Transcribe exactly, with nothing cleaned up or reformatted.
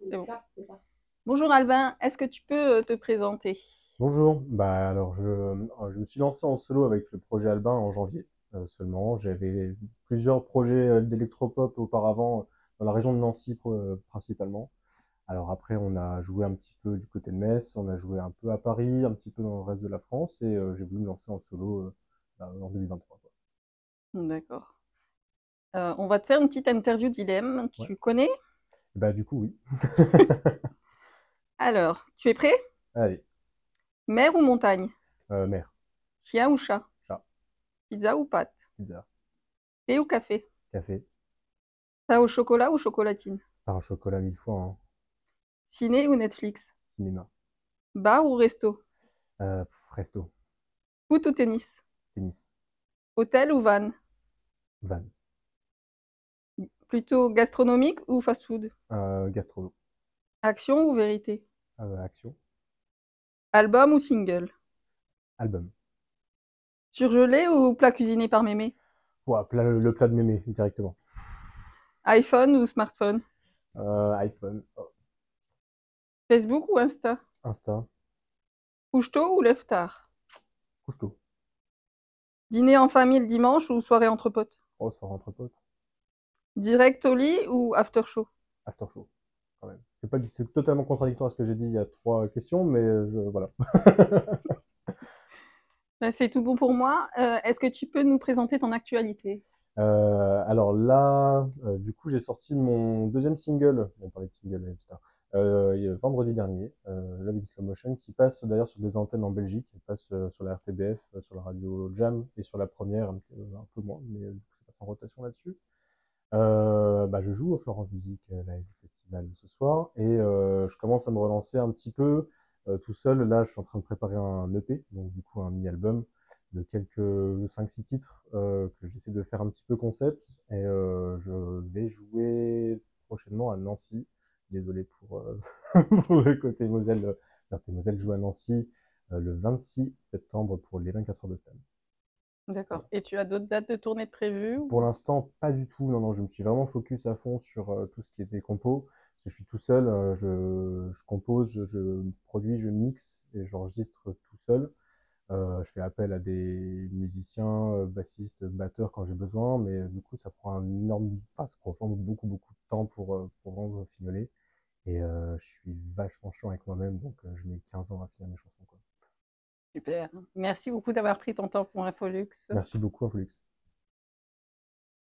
C'est bon. Bonjour Albin, est-ce que tu peux euh, te présenter? Bonjour, bah alors je, euh, je me suis lancé en solo avec le projet Albin en janvier euh, seulement. J'avais plusieurs projets euh, d'électropop auparavant euh, dans la région de Nancy pr- euh, principalement. Alors après on a joué un petit peu du côté de Metz, on a joué un peu à Paris, un petit peu dans le reste de la France et euh, j'ai voulu me lancer en solo euh, bah, en deux mille vingt-trois, quoi. D'accord. Euh, on va te faire une petite interview dilemme. Ouais. Tu connais? Bah du coup oui. Alors, tu es prêt? Allez, Mer ou montagne? euh, mer, Chien ou chat? chat, Pizza ou pâte? pizza, Thé ou café? café, Pain au chocolat ou chocolatine? pain au chocolat mille fois, hein. Ciné ou Netflix? Cinéma, Bar ou resto? euh, pff, resto, Foot ou tennis? tennis, Hôtel ou van? van, Plutôt gastronomique ou fast-food? euh, gastro, Action ou vérité? euh, action, Album ou single? album. Surgelé ou plat cuisiné par mémé? Ouah, plat- le plat de mémé, directement. iPhone ou smartphone? Euh, iPhone, oh, Facebook ou Insta? Insta, Couche-tôt ou lève-tard? couche-tôt. Dîner en famille le dimanche ou soirée entre potes? Oh, soir entre potes. Direct au lit ou after show? After show, quand même. C'est pas, du- c'est totalement contradictoire à ce que j'ai dit il y a trois questions, mais euh, je, voilà. Ben, c'est tout bon pour moi. Euh, est-ce que tu peux nous présenter ton actualité? Euh, alors là, euh, du coup, j'ai sorti mon deuxième single, on parlait de single euh, tout à l'heure, euh, il y a- vendredi dernier, euh, Love in Slow Motion, qui passe d'ailleurs sur des antennes en Belgique, il passe euh, sur la R T B F, euh, sur la radio Jam et sur la première, un, petit- un peu moins, mais euh, du coup, ça passe en rotation là-dessus. Euh, bah, je joue au Florence Music euh, Live Festival ce soir et euh, je commence à me relancer un petit peu euh, tout seul. Là, je suis en train de préparer un E P, donc du coup un mini-album de quelques cinq six titres euh, que j'essaie de faire un petit peu concept. Et euh, je vais jouer prochainement à Nancy. Désolé pour, euh, pour le côté Moselle. Côté Moselle joue à Nancy euh, le vingt-six septembre pour les vingt-quatre heures de Stan. D'accord. Voilà. Et tu as d'autres dates de tournée de prévues Pour ou- l'instant, pas du tout. Non, non, je me suis vraiment focus à fond sur euh, tout ce qui était compo. Parce que je suis tout seul, euh, je, je compose, je, je produis, je mixe et j'enregistre tout seul. Euh, je fais appel à des musiciens, euh, bassistes, batteurs quand j'ai besoin, mais euh, du coup, ça prend un énorme, enfin, ça prend vraiment beaucoup, beaucoup de temps pour, euh, pour vraiment fignonner. Et euh, je suis vachement chiant avec moi-même, donc euh, je mets quinze ans à finir mes chansons, quoi. Super. Merci beaucoup d'avoir pris ton temps pour Infolux. Merci beaucoup, Influx.